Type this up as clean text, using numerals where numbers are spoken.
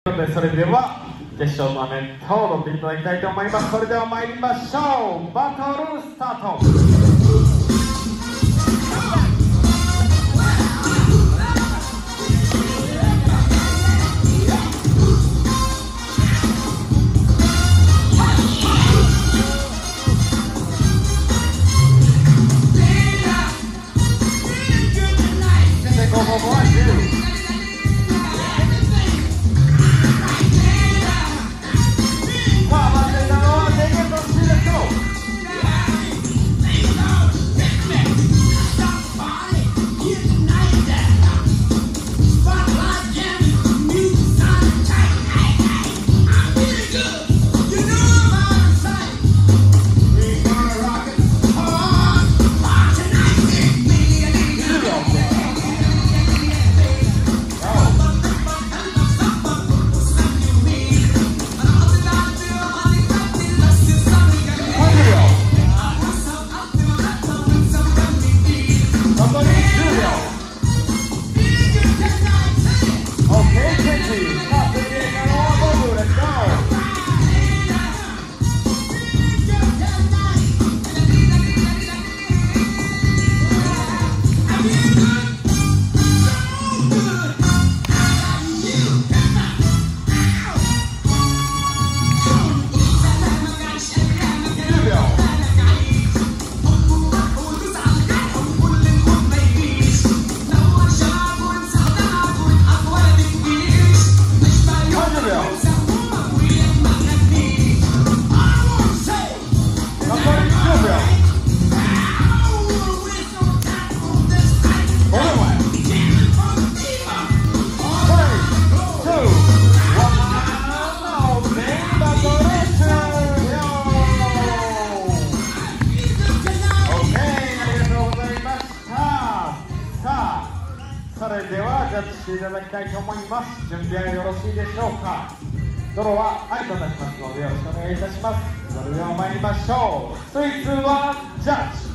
それでは決勝トーナメントを踊っていただきたいと思います。それでは参りましょう。バトルスタート。それではジャッジしていただきたいと思います。準備はよろしいでしょうか。ドローは愛となりますのでよろしくお願いいたします。それでは参りましょう。3、2、1、ジャッジ。